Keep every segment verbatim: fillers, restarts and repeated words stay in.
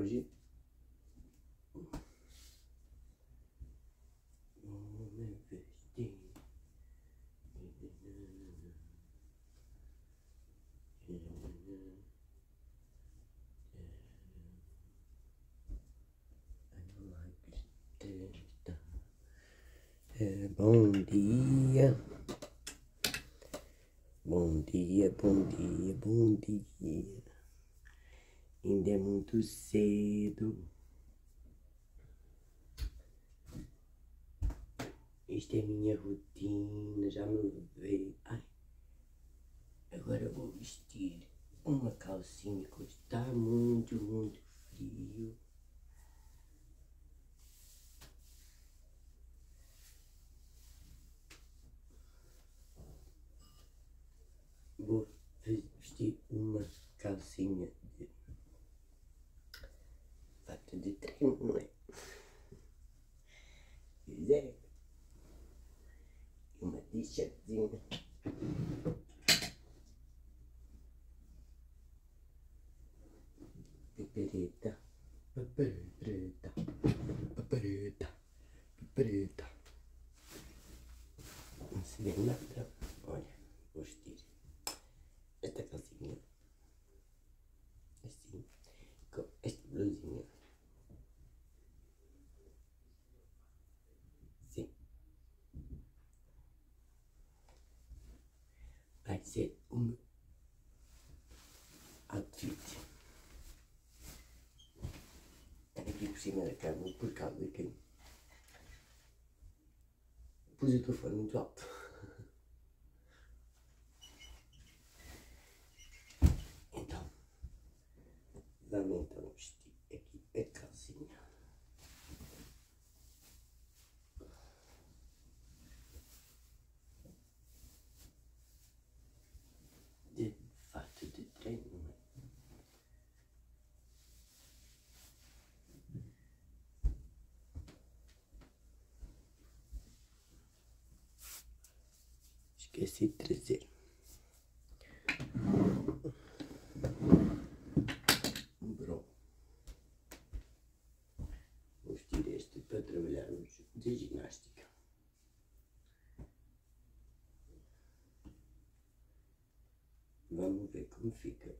hoje vou me vestir. É, bom dia, bom dia, bom dia, bom dia. Ainda é muito cedo. Esta é a minha rotina, já me levei. Ai, agora eu vou vestir uma calcinha que hoje está muito, muito frio. Vou vestir uma calcinha de fato de treino, não é? Pois é. E uma t-shirtzinha. Papareta, papareta, papareta, papareta. Não se vê nada. Olha, vou vestir esta calcinha assim, com esta blusinha. Sim. Vai ser o meu outfit. Está aqui por cima da cama por causa de quem pus o telefone muito alto. Então, vamos então vestir aqui a calcinha. De fato de treino. Esqueci de trazer um bro. Vou vestir este para trabalharmos de ginástica. Vamos ver como fica.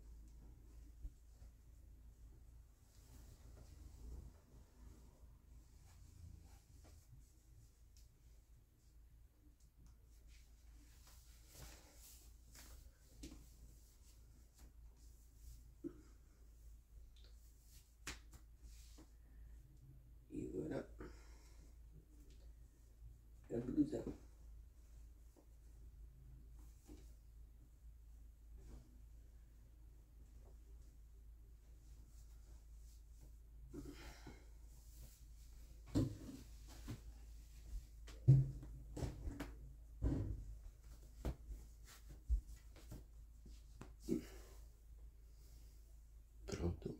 E agora a blusa. Pronto.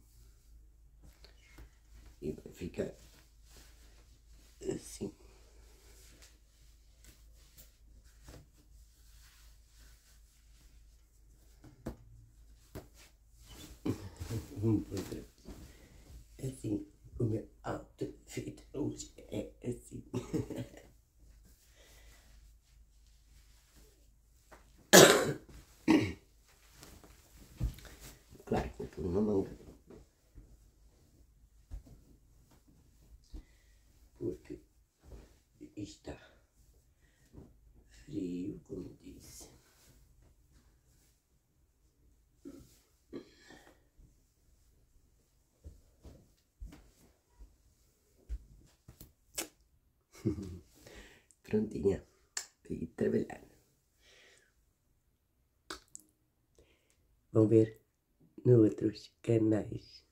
E vai ficar assim. Vamos por outra. Assim, o meu outfit hoje é assim. Claro que estou numa manga. Porque está frio, como disse. Prontinha para ir trabalhar. Vão ver nos outros canais.